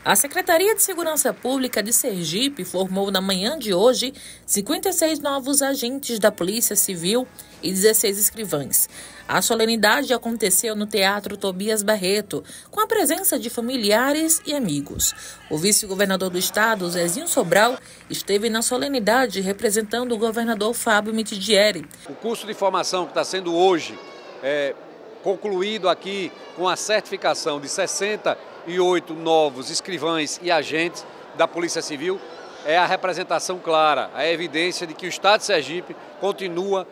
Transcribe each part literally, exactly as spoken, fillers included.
A Secretaria de Segurança Pública de Sergipe formou na manhã de hoje cinquenta e seis novos agentes da Polícia Civil e dezesseis escrivães. A solenidade aconteceu no Teatro Tobias Barreto, com a presença de familiares e amigos. O vice-governador do estado, Zezinho Sobral, esteve na solenidade representando o governador Fábio Mitidieri. O curso de formação que está sendo hoje é, concluído aqui com a certificação de sessenta e oito novos escrivães e agentes da Polícia Civil é a representação clara, a evidência de que o Estado de Sergipe continua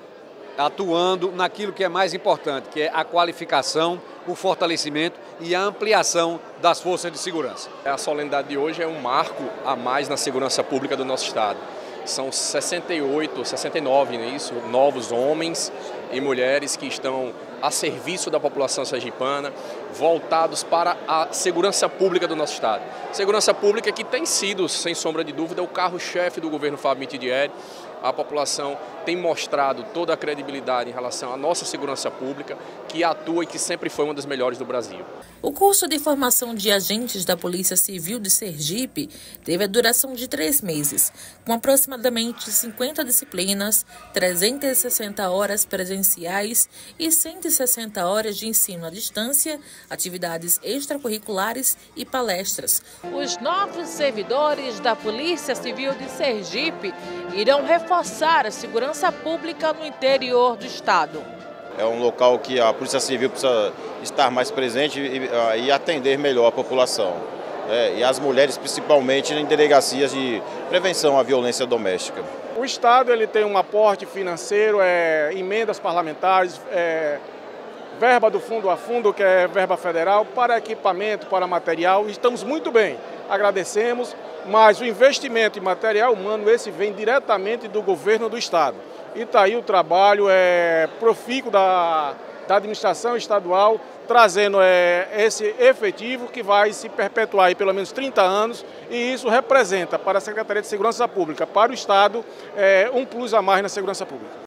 atuando naquilo que é mais importante, que é a qualificação, o fortalecimento e a ampliação das forças de segurança. A solenidade de hoje é um marco a mais na segurança pública do nosso estado. São sessenta e oito, sessenta e nove, não é isso? Novos homens e mulheres que estão a serviço da população sergipana, voltados para a segurança pública do nosso estado. Segurança pública que tem sido, sem sombra de dúvida, o carro-chefe do governo Fábio Mitidieri. A população tem mostrado toda a credibilidade em relação à nossa segurança pública, que atua e que sempre foi uma das melhores do Brasil. O curso de formação de agentes da Polícia Civil de Sergipe teve a duração de três meses, com aproximadamente cinquenta disciplinas, trezentas e sessenta horas presenciais e cento e sessenta horas de ensino à distância, atividades extracurriculares e palestras. Os novos servidores da Polícia Civil de Sergipe irão reforçar a segurança pública no interior do estado. É um local que a Polícia Civil precisa estar mais presente e, e atender melhor a população. É, e as mulheres, principalmente em delegacias de prevenção à violência doméstica. O Estado ele tem um aporte financeiro, é, emendas parlamentares, é, verba do fundo a fundo, que é verba federal, para equipamento, para material. Estamos muito bem, agradecemos, mas o investimento em material humano, esse vem diretamente do governo do Estado. E está aí o trabalho é, profícuo da, da administração estadual, trazendo é, esse efetivo que vai se perpetuar aí pelo menos trinta anos, e isso representa para a Secretaria de Segurança Pública, para o Estado, é, um plus a mais na segurança pública.